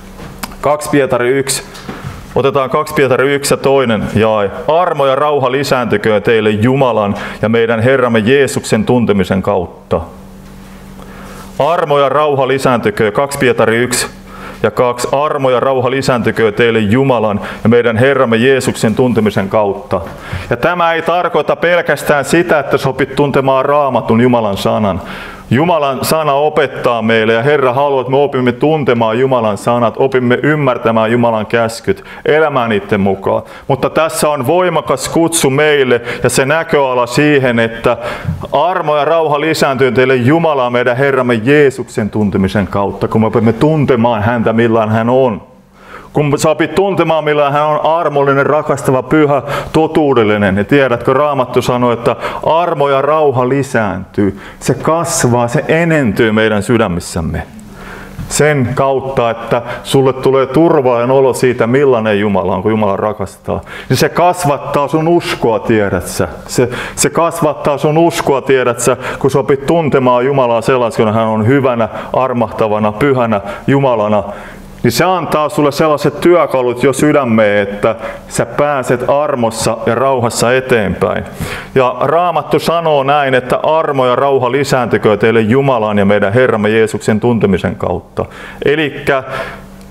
A: Otetaan 2 Pietari 1 ja toinen jae. Armo ja rauha lisääntyköön teille Jumalan ja meidän Herramme Jeesuksen tuntemisen kautta. Armo ja rauha lisääntyköön, 2 Pietari 1 ja 2. Armo ja rauha lisääntyköön teille Jumalan ja meidän Herramme Jeesuksen tuntemisen kautta. Ja tämä ei tarkoita pelkästään sitä, että sä opit tuntemaan Raamatun Jumalan sanan. Jumalan sana opettaa meille ja Herra haluaa, että me opimme tuntemaan Jumalan sanat, opimme ymmärtämään Jumalan käskyt, elämään niiden mukaan. Mutta tässä on voimakas kutsu meille ja se näköala siihen, että armo ja rauha lisääntyy teille Jumalaa meidän Herramme Jeesuksen tuntemisen kautta, kun me opimme tuntemaan häntä millainen hän on. Kun sä opit tuntemaan, millä hän on armollinen, rakastava, pyhä, totuudellinen. Ja tiedätkö, Raamattu sanoo, että armo ja rauha lisääntyy. Se kasvaa, se enentyy meidän sydämissämme. Sen kautta, että sulle tulee turvallinen olo siitä, millainen Jumala on, kun Jumala rakastaa. Niin se kasvattaa sun uskoa, tiedät sä. Se kasvattaa sun uskoa, tiedät sä, kun sä opit tuntemaan Jumalaa sellaisena, hän on hyvänä, armahtavana, pyhänä Jumalana. Niin se antaa sulle sellaiset työkalut jo sydämeen, että sä pääset armossa ja rauhassa eteenpäin. Ja Raamattu sanoo näin, että armo ja rauha lisääntyköön teille Jumalan ja meidän Herramme Jeesuksen tuntemisen kautta. Elikkä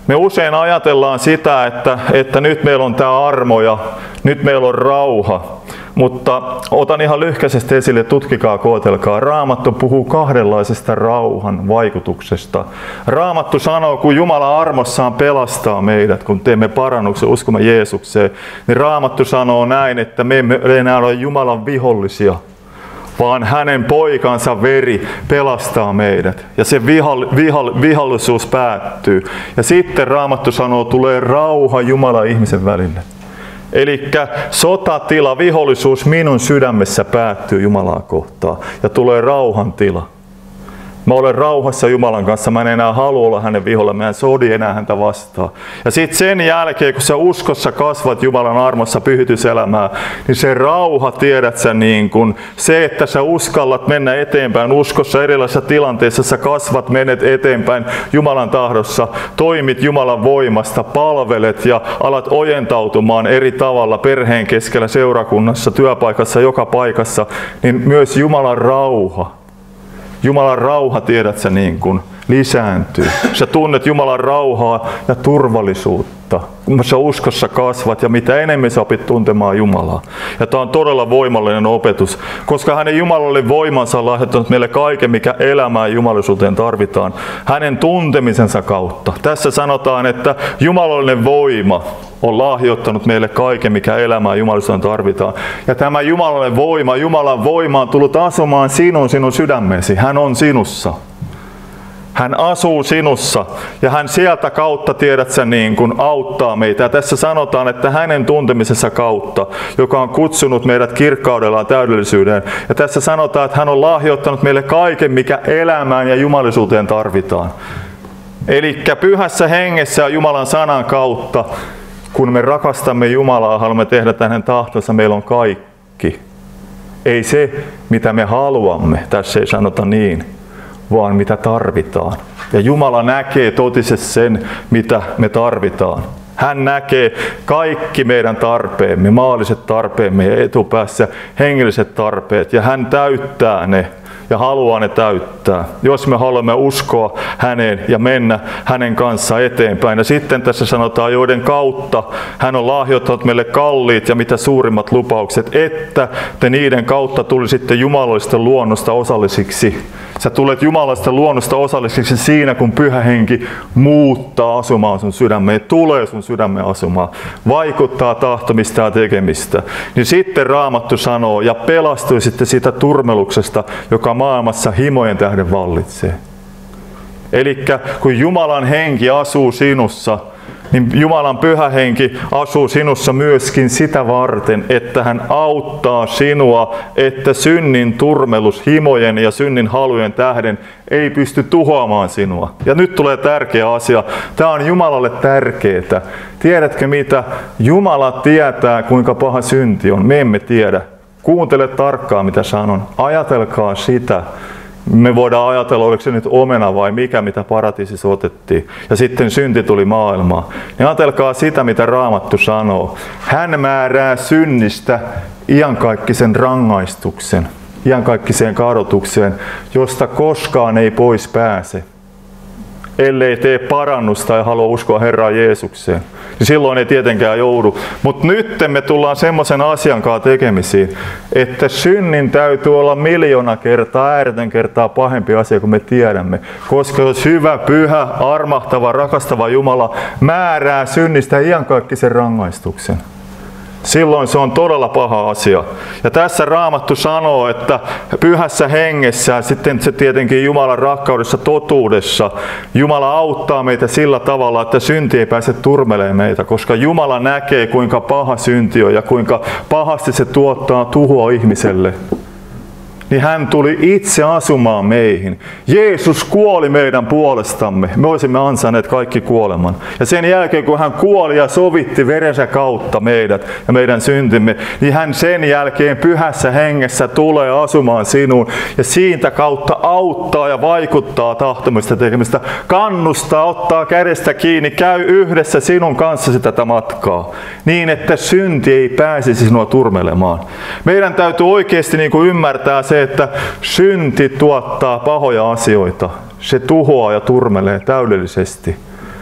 A: Me usein ajatellaan sitä, että nyt meillä on tämä armo ja nyt meillä on rauha. Mutta otan ihan lyhkäisesti esille, tutkikaa, koetelkaa. Raamattu puhuu kahdenlaisesta rauhan vaikutuksesta. Raamattu sanoo, kun Jumala armossaan pelastaa meidät, kun teemme parannuksen, uskomme Jeesukseen, niin Raamattu sanoo näin, että me emme enää ole Jumalan vihollisia, vaan hänen poikansa veri pelastaa meidät. Ja se vihollisuus päättyy. Ja sitten Raamattu sanoo, tulee rauha Jumalan ihmisen välille. Elikkä sotatila, vihollisuus minun sydämessä päättyy Jumalaa kohtaan ja tulee rauhan tila. Mä olen rauhassa Jumalan kanssa, mä en enää halua olla hänen viholla, mä en sodi enää häntä vastaan. Ja sitten sen jälkeen, kun sä uskossa kasvat Jumalan armossa pyhityselämää, niin se rauha, tiedät sä niin kun, se, että sä uskallat mennä eteenpäin uskossa erilaisissa tilanteissa, sä kasvat, menet eteenpäin Jumalan tahdossa, toimit Jumalan voimasta, palvelet ja alat ojentautumaan eri tavalla perheen keskellä, seurakunnassa, työpaikassa, joka paikassa, niin myös Jumalan rauha, tiedät sä, niin kuin lisääntyy. Sä tunnet Jumalan rauhaa ja turvallisuutta, kun sä uskossa kasvat ja mitä enemmän sä opit tuntemaan Jumalaa. Ja tämä on todella voimallinen opetus, koska hänen Jumalalle voimansa on lahjoittanut meille kaiken, mikä elämään jumalisuuteen tarvitaan, hänen tuntemisensa kautta. Tässä sanotaan, että jumalallinen voima on lahjoittanut meille kaiken, mikä elämään jumalisuuteen tarvitaan. Ja tämä Jumalan voima on tullut asumaan sinun sydämesi. Hän on sinussa. Hän asuu sinussa ja hän sieltä kautta, tiedät sä, niin kuin auttaa meitä. Ja tässä sanotaan, että hänen tuntemisensa kautta, joka on kutsunut meidät kirkkaudellaan täydellisyyteen. Ja tässä sanotaan, että hän on lahjoittanut meille kaiken, mikä elämään ja jumalisuuteen tarvitaan. Eli pyhässä hengessä ja Jumalan sanan kautta, kun me rakastamme Jumalaa, haluamme tehdä hänen tahtonsa, meillä on kaikki. Ei se, mitä me haluamme, tässä ei sanota niin, vaan mitä tarvitaan. Ja Jumala näkee totisesti sen, mitä me tarvitaan. Hän näkee kaikki meidän tarpeemme, maalliset tarpeemme ja etupäässä hengelliset tarpeet, ja hän täyttää ne ja haluaa ne täyttää, jos me haluamme uskoa häneen ja mennä hänen kanssaan eteenpäin. Ja sitten tässä sanotaan, joiden kautta hän on lahjoittanut meille kalliit ja mitä suurimmat lupaukset, että te niiden kautta tulisitte jumalallisesta luonnosta osallisiksi. Sä tulet jumalallisesta luonnosta osallisiksi siinä, kun Pyhä Henki muuttaa asumaan sun sydämeen, tulee sun sydämeen asumaan, vaikuttaa tahtomista ja tekemistä. Niin sitten Raamattu sanoo, ja pelastuisitte siitä turmeluksesta, joka maailmassa himojen tähden vallitsee. Elikkä kun Jumalan henki asuu sinussa, niin Jumalan Pyhä Henki asuu sinussa myöskin sitä varten, että hän auttaa sinua, että synnin turmelus himojen ja synnin halujen tähden ei pysty tuhoamaan sinua. Ja nyt tulee tärkeä asia. Tämä on Jumalalle tärkeää. Tiedätkö mitä? Jumala tietää, kuinka paha synti on. Me emme tiedä. Kuuntele tarkkaan, mitä sanon. Ajatelkaa sitä. Me voidaan ajatella, oliko se nyt omena vai mikä, mitä paratiisissa otettiin. Ja sitten synti tuli maailmaan. Niin ajatelkaa sitä, mitä Raamattu sanoo. Hän määrää synnistä iankaikkisen rangaistuksen, iankaikkiseen kadotukseen, josta koskaan ei pois pääse. Ellei tee parannusta ja halua uskoa Herraan Jeesukseen, niin silloin ei tietenkään joudu. Mutta nyt me tullaan semmoisen asian kanssa tekemisiin, että synnin täytyy olla 1,000,000 kertaa, ääretön kertaa pahempi asia kuin me tiedämme. Koska jos hyvä, pyhä, armahtava, rakastava Jumala määrää synnistä iankaikkisen rangaistuksen, silloin se on todella paha asia. Ja tässä Raamattu sanoo, että pyhässä hengessä ja sitten se tietenkin Jumalan rakkaudessa, totuudessa, Jumala auttaa meitä sillä tavalla, että synti ei pääse turmelemaan meitä, koska Jumala näkee, kuinka paha synti on ja kuinka pahasti se tuottaa tuhoa ihmiselle. Niin hän tuli itse asumaan meihin. Jeesus kuoli meidän puolestamme. Me olisimme ansainneet kaikki kuoleman. Ja sen jälkeen, kun hän kuoli ja sovitti verensä kautta meidät ja meidän syntimme, niin hän sen jälkeen pyhässä hengessä tulee asumaan sinuun. Ja siitä kautta auttaa ja vaikuttaa tahtomista tekemistä. Kannustaa, ottaa kädestä kiinni, käy yhdessä sinun kanssasi tätä matkaa. Niin, että synti ei pääsisi sinua turmelemaan. Meidän täytyy oikeasti ymmärtää se, että synti tuottaa pahoja asioita. Se tuhoaa ja turmelee täydellisesti.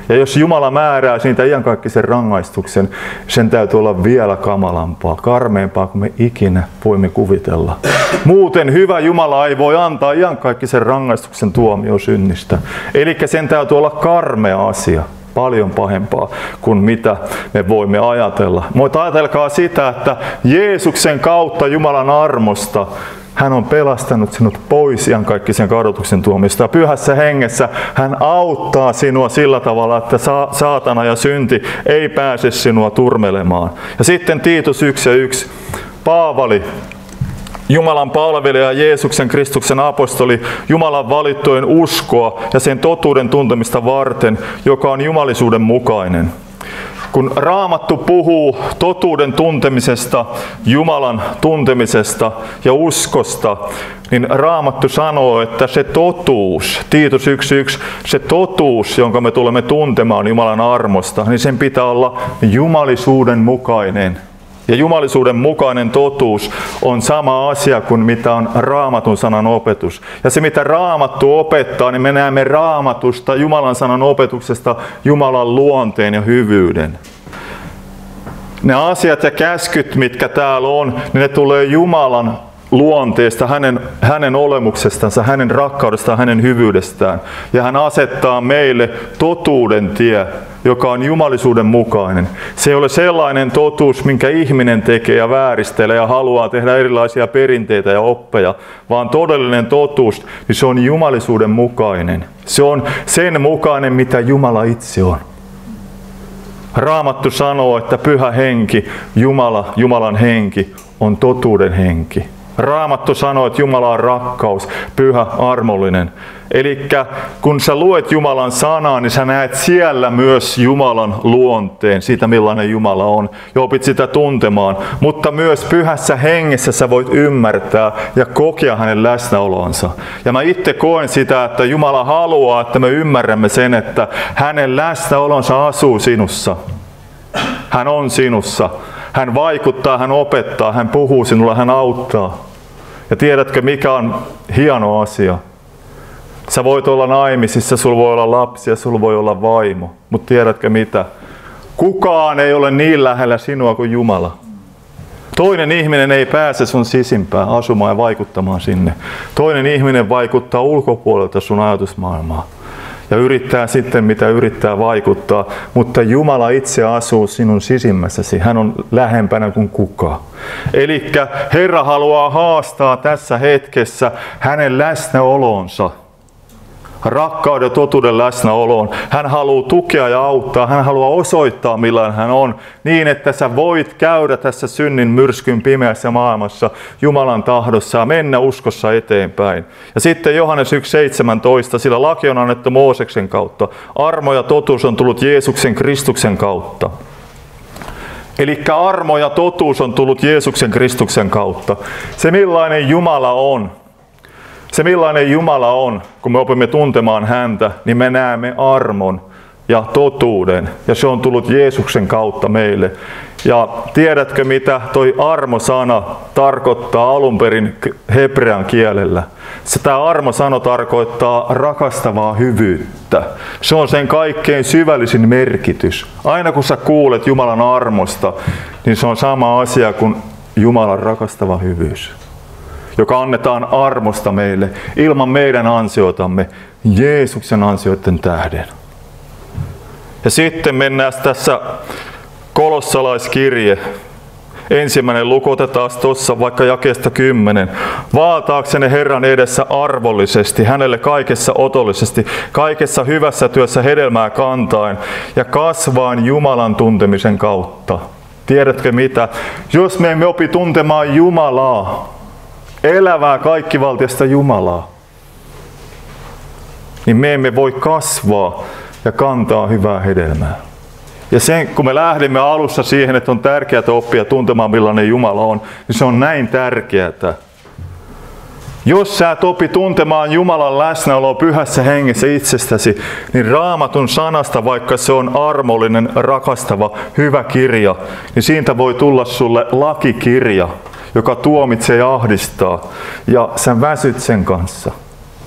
A: Ja jos Jumala määrää siitä iankaikkisen rangaistuksen, sen täytyy olla vielä kamalampaa, karmeampaa kuin me ikinä voimme kuvitella. Muuten hyvä Jumala ei voi antaa iankaikkisen rangaistuksen tuomio synnistä. Eli sen täytyy olla karmea asia. Paljon pahempaa kuin mitä me voimme ajatella. Mutta ajatelkaa sitä, että Jeesuksen kautta Jumalan armosta hän on pelastanut sinut pois iankaikkisen kadotuksen tuomista. Ja Pyhässä Hengessä hän auttaa sinua sillä tavalla, että saatana ja synti ei pääse sinua turmelemaan. Ja sitten Tiitus 1:1. Paavali, Jumalan palvelija, Jeesuksen Kristuksen apostoli, Jumalan valittujen uskoa ja sen totuuden tuntemista varten, joka on jumalisuuden mukainen. Kun Raamattu puhuu totuuden tuntemisesta, Jumalan tuntemisesta ja uskosta, niin Raamattu sanoo, että se totuus, Tiitus 1:1, se totuus, jonka me tulemme tuntemaan Jumalan armosta, niin sen pitää olla jumalisuuden mukainen. Ja jumalisuuden mukainen totuus on sama asia kuin mitä on Raamatun sanan opetus. Ja se mitä Raamattu opettaa, niin me näemme Raamatusta, Jumalan sanan opetuksesta, Jumalan luonteen ja hyvyyden. Ne asiat ja käskyt, mitkä täällä on, niin ne tulee Jumalan luonteesta, hänen olemuksestansa, hänen rakkaudestaan, hänen hyvyydestään. Ja hän asettaa meille totuuden tie, joka on jumalisuuden mukainen. Se ei ole sellainen totuus, minkä ihminen tekee ja vääristelee ja haluaa tehdä erilaisia perinteitä ja oppeja, vaan todellinen totuus, niin se on jumalisuuden mukainen. Se on sen mukainen, mitä Jumala itse on. Raamattu sanoo, että Pyhä Henki, Jumalan henki, on totuuden henki. Raamattu sanoo, että Jumala on rakkaus, pyhä, armollinen. Eli kun sä luet Jumalan sanaa, niin sä näet siellä myös Jumalan luonteen, siitä millainen Jumala on, ja opit sitä tuntemaan. Mutta myös Pyhässä Hengessä sä voit ymmärtää ja kokea hänen läsnäolonsa. Ja mä itse koen sitä, että Jumala haluaa, että me ymmärrämme sen, että hänen läsnäolonsa asuu sinussa. Hän on sinussa. Hän vaikuttaa, hän opettaa, hän puhuu sinulle, hän auttaa. Ja tiedätkö, mikä on hieno asia? Sä voit olla naimisissa, sulla voi olla lapsia, sulla voi olla vaimo. Mutta tiedätkö mitä? Kukaan ei ole niin lähellä sinua kuin Jumala. Toinen ihminen ei pääse sun sisimpään asumaan ja vaikuttamaan sinne. Toinen ihminen vaikuttaa ulkopuolelta sun ajatusmaailmaa. Ja yrittää sitten mitä yrittää vaikuttaa, mutta Jumala itse asuu sinun sisimmässäsi. Hän on lähempänä kuin kukaan. Eli Herra haluaa haastaa tässä hetkessä hänen läsnäolonsa. Rakkauden ja totuuden läsnäoloon. Hän haluaa tukea ja auttaa. Hän haluaa osoittaa millainen hän on. Niin, että sä voit käydä tässä synnin myrskyn pimeässä maailmassa Jumalan tahdossa ja mennä uskossa eteenpäin. Ja sitten Johannes 1:17, sillä laki on annettu Mooseksen kautta. Armo ja totuus on tullut Jeesuksen Kristuksen kautta. Eli armo ja totuus on tullut Jeesuksen Kristuksen kautta. Se millainen Jumala on. Se millainen Jumala on, kun me opimme tuntemaan häntä, niin me näemme armon ja totuuden. Ja se on tullut Jeesuksen kautta meille. Ja tiedätkö mitä toi armo-sana tarkoittaa alun perin hebrean kielellä? Tämä armo-sana tarkoittaa rakastavaa hyvyyttä. Se on sen kaikkein syvällisin merkitys. Aina kun sä kuulet Jumalan armosta, niin se on sama asia kuin Jumalan rakastava hyvyys, joka annetaan armosta meille ilman meidän ansioitamme, Jeesuksen ansioiden tähden. Ja sitten mennään tässä kolossalaiskirje. Ensimmäinen luku otetaan tuossa vaikka jakeesta 10. Vaataaksenne Herran edessä arvollisesti, hänelle kaikessa otollisesti, kaikessa hyvässä työssä hedelmää kantaen ja kasvaan Jumalan tuntemisen kautta. Tiedätkö mitä? Jos me emme opi tuntemaan Jumalaa, elävää kaikkivaltiasta Jumalaa, niin me emme voi kasvaa ja kantaa hyvää hedelmää. Ja sen, kun me lähdimme alussa siihen, että on tärkeää oppia tuntemaan millainen Jumala on, niin se on näin tärkeää. Jos sä et opi tuntemaan Jumalan läsnäoloa Pyhässä Hengessä itsestäsi, niin Raamatun sanasta, vaikka se on armollinen, rakastava, hyvä kirja, niin siitä voi tulla sulle lakikirja, joka tuomitsee ja ahdistaa, ja sä väsyt sen kanssa.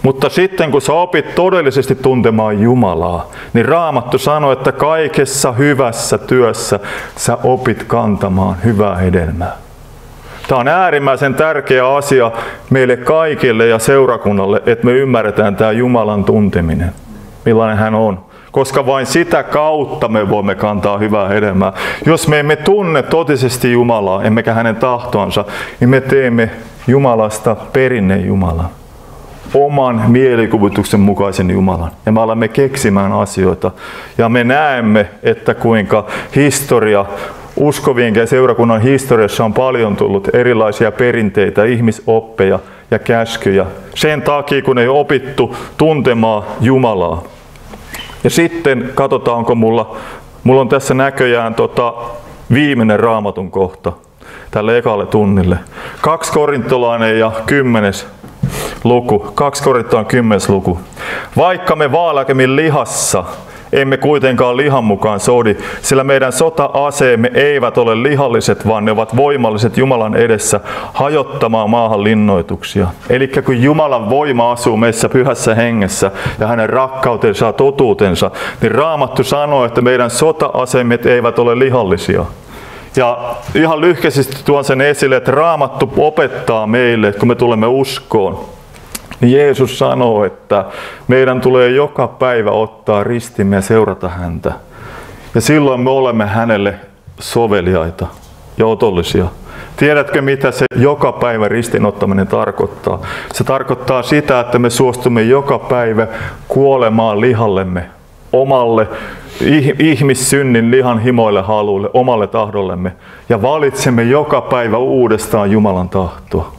A: Mutta sitten kun sä opit todellisesti tuntemaan Jumalaa, niin Raamattu sanoo, että kaikessa hyvässä työssä sä opit kantamaan hyvää hedelmää. Tämä on äärimmäisen tärkeä asia meille kaikille ja seurakunnalle, että me ymmärretään tämä Jumalan tunteminen, millainen hän on. Koska vain sitä kautta me voimme kantaa hyvää hedelmää. Jos me emme tunne totisesti Jumalaa, emmekä hänen tahtoansa, niin me teemme Jumalasta perinnejumalan. Oman mielikuvituksen mukaisen Jumalan. Ja me alamme keksimään asioita. Ja me näemme, että kuinka historia, uskovien ja seurakunnan historiassa on paljon tullut erilaisia perinteitä, ihmisoppeja ja käskyjä. Sen takia, kun ei opittu tuntemaan Jumalaa. Ja sitten katsotaan, onko mulla on tässä näköjään viimeinen Raamatun kohta tälle ekalle tunnille. 2 Korintolainen ja 10. luku. 2 Korintolainen 10. luku. Vaikka me vaaliakemin lihassa, emme kuitenkaan lihan mukaan sodi, sillä meidän sota-aseemme eivät ole lihalliset, vaan ne ovat voimalliset Jumalan edessä hajottamaan maahan linnoituksia. Eli kun Jumalan voima asuu meissä pyhässä hengessä ja hänen rakkautensa ja totuutensa, niin Raamattu sanoo, että meidän sota-aseemme eivät ole lihallisia. Ja ihan lyhkäisesti tuon sen esille, että Raamattu opettaa meille, että kun me tulemme uskoon, niin Jeesus sanoo, että meidän tulee joka päivä ottaa ristimme ja seurata häntä. Ja silloin me olemme hänelle soveliaita ja otollisia. Tiedätkö, mitä se joka päivä ristinottaminen tarkoittaa? Se tarkoittaa sitä, että me suostumme joka päivä kuolemaan lihallemme, omalle ihmissynnin lihan himoille haluille, omalle tahdollemme. Ja valitsemme joka päivä uudestaan Jumalan tahtoa.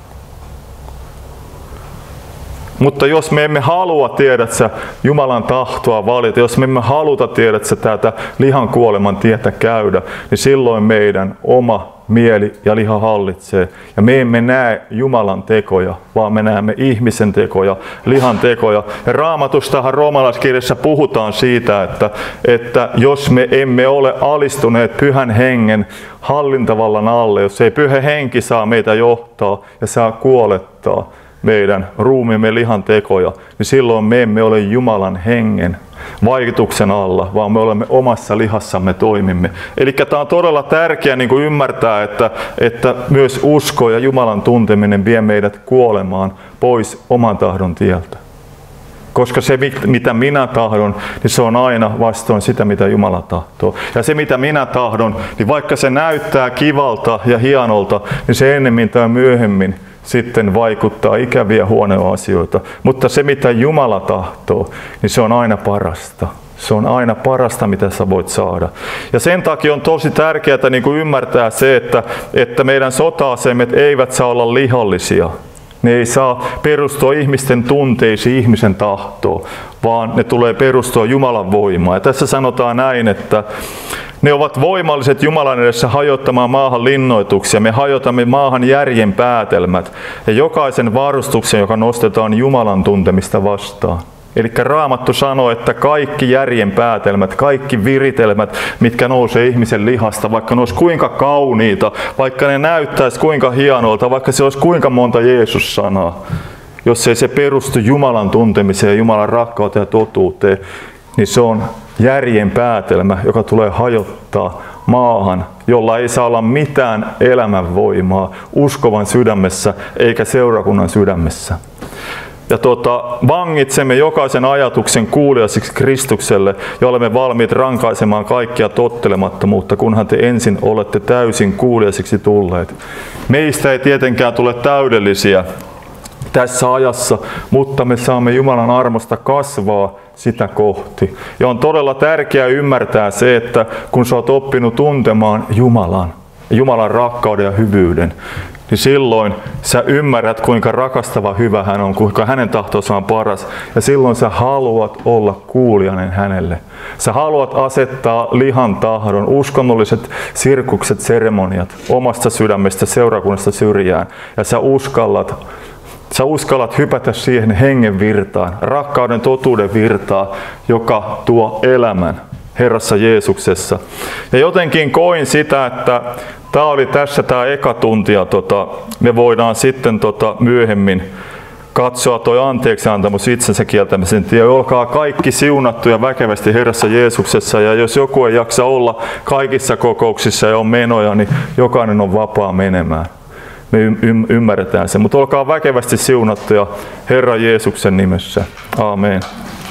A: Mutta jos me emme halua tiedätkö Jumalan tahtoa valita, jos me emme haluta tiedätkö tätä lihan kuoleman tietä käydä, niin silloin meidän oma mieli ja liha hallitsee. Ja me emme näe Jumalan tekoja, vaan me näemme ihmisen tekoja, lihan tekoja. Ja Raamatustahan roomalaiskirjassa puhutaan siitä, että jos me emme ole alistuneet pyhän hengen hallintavallan alle, jos ei pyhä henki saa meitä johtaa ja saa kuolettaa meidän ruumiimme lihan tekoja, niin silloin me emme ole Jumalan hengen vaikutuksen alla, vaan me olemme omassa lihassamme toimimme. Eli tämä on todella tärkeää niin kuin ymmärtää, että myös usko ja Jumalan tunteminen vie meidät kuolemaan pois oman tahdon tieltä. Koska se, mitä minä tahdon, niin se on aina vastoin sitä, mitä Jumala tahtoo. Ja se, mitä minä tahdon, niin vaikka se näyttää kivalta ja hienolta, niin se ennemmin tai myöhemmin sitten vaikuttaa ikäviä huonoja asioita. Mutta se, mitä Jumala tahtoo, niin se on aina parasta. Se on aina parasta, mitä sä voit saada. Ja sen takia on tosi tärkeää niin kuin ymmärtää se, että meidän sota-asemet eivät saa olla lihallisia. Ne ei saa perustua ihmisten tunteisiin, ihmisen tahtoon, vaan ne tulee perustua Jumalan voimaan. Ja tässä sanotaan näin, että ne ovat voimalliset Jumalan edessä hajottamaan maahan linnoituksia. Me hajotamme maahan järjen päätelmät ja jokaisen varustuksen, joka nostetaan Jumalan tuntemista vastaan. Eli Raamattu sanoo, että kaikki järjen päätelmät, kaikki viritelmät, mitkä nousee ihmisen lihasta, vaikka ne olisi kuinka kauniita, vaikka ne näyttäisi kuinka hienolta, vaikka se olisi kuinka monta Jeesus-sanaa, jos ei se perustu Jumalan tuntemiseen ja Jumalan rakkauteen ja totuuteen, niin se on järjen päätelmä, joka tulee hajottaa maahan, jolla ei saa olla mitään elämänvoimaa uskovan sydämessä eikä seurakunnan sydämessä. Ja vangitsemme jokaisen ajatuksen kuuliaisiksi Kristukselle ja olemme valmiit rankaisemaan kaikkia tottelemattomuutta, kunhan te ensin olette täysin kuuliaisiksi tulleet. Meistä ei tietenkään tule täydellisiä tässä ajassa, mutta me saamme Jumalan armosta kasvaa sitä kohti. Ja on todella tärkeää ymmärtää se, että kun sä oot oppinut tuntemaan Jumalan rakkauden ja hyvyyden, niin silloin sä ymmärrät, kuinka rakastava hyvä hän on, kuinka hänen tahtonsa on paras. Ja silloin sä haluat olla kuulijainen hänelle. Sä haluat asettaa lihan tahdon, uskonnolliset sirkukset, seremoniat omasta sydämestä seurakunnasta syrjään. Ja sä uskallat hypätä siihen hengen virtaan, rakkauden totuuden virtaan, joka tuo elämän Herrassa Jeesuksessa. Ja jotenkin koin sitä, että tämä oli tässä tämä eka tunti ja me voidaan sitten myöhemmin katsoa toi anteeksiantamus itsensä kieltämisen tie. Olkaa kaikki siunattuja väkevästi Herrassa Jeesuksessa, ja jos joku ei jaksa olla kaikissa kokouksissa ja on menoja, niin jokainen on vapaa menemään. Me ymmärretään se, mutta olkaa väkevästi siunattuja Herran Jeesuksen nimessä. Aamen.